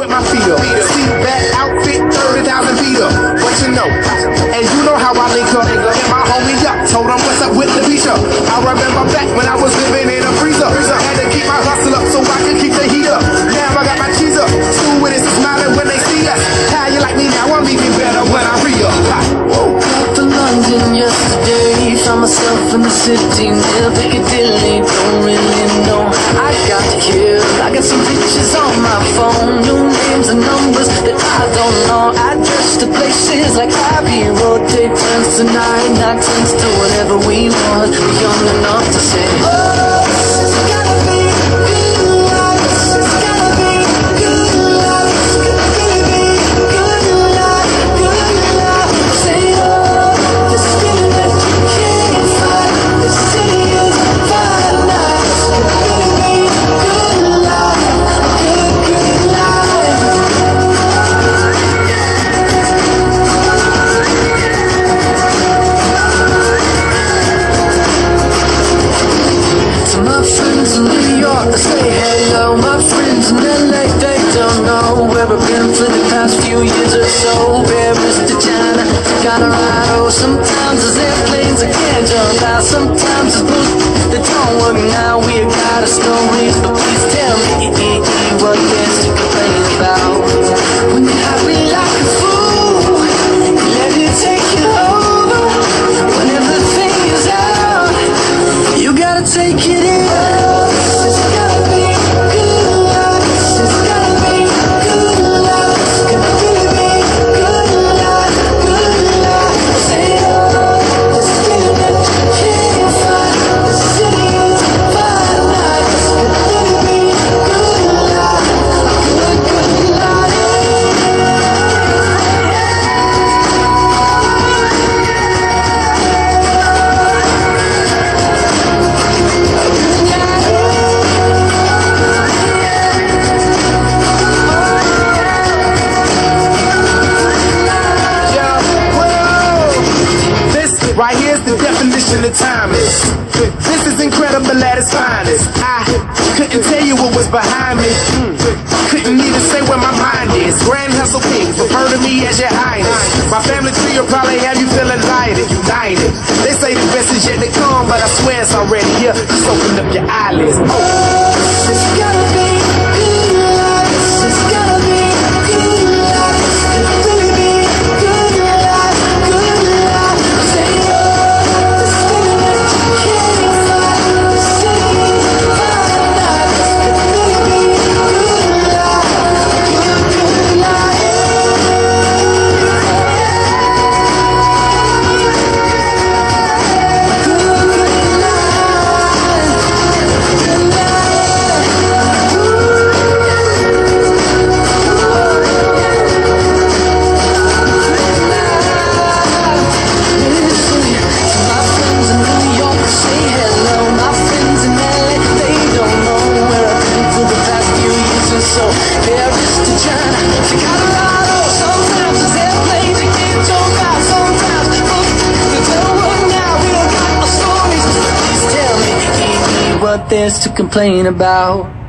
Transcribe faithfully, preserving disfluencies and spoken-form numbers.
with my feet up. See that outfit, thirty thousand feet up. What you know? And you know how I link up. Hit my homie up, told him what's up with the beach up. I remember back when I was living in a freezer. Had to keep my hustle up so I could keep the heat up. Now I got my cheese up. School with it, smiling when they see us. How you like me now? I'm even better when I re-up. Woke up in London yesterday, found myself in the city near Piccadilly. Don't really know, I got killed. I got some pictures on my phone, new names and numbers that I don't know. Address to places like Abbey Road. Day turns to night, night turns to whatever we want. We're young enough to say, oh, this is gonna be good life. This is gonna be good life. It's gonna be good life, good life. Say, oh, the spirit that you can't fight. The city is fire night. It's gonna be good life, good, good life. To my friends in New York, I say hello. My friends in L A, they don't know where I've been for the past few years or so. Paris to China to Colorado. Sometimes there's airplanes I can't jump out. Sometimes there's boots that don't work now. We got a stories, but please tell me what there's to complain about. When you're happy like a fool, let it take you over. When everything is out, you gotta take it in. This is gonna be good life. This is gonna be good life. It's gonna really be good life, good life. Say, oh, the spirit that you can't fight. The city is fire night. It's gonna really be good life, good, good life. Right here's the definition of timeless. This is incredible at its finest. I couldn't tell you what was behind me. Couldn't even say where my mind is. Grand Hustle Kings refer to me as your highness. My family tree will probably have you feeling lighted, united. They say the best is yet to come, but I swear it's already here. Just open up your eyelids. Oh, This is gonna be good life. This is gonna be good life. It's gonna really be good life, good life. Say, oh, the spirit that you can't fight. The city is fire night. It's gonna really be good life, good, good life. So Paris to China to Colorado. Sometimes there's airplanes you can't jump out. Sometimes books that don't work now. We don't got no stories. Please tell me what there's to complain about.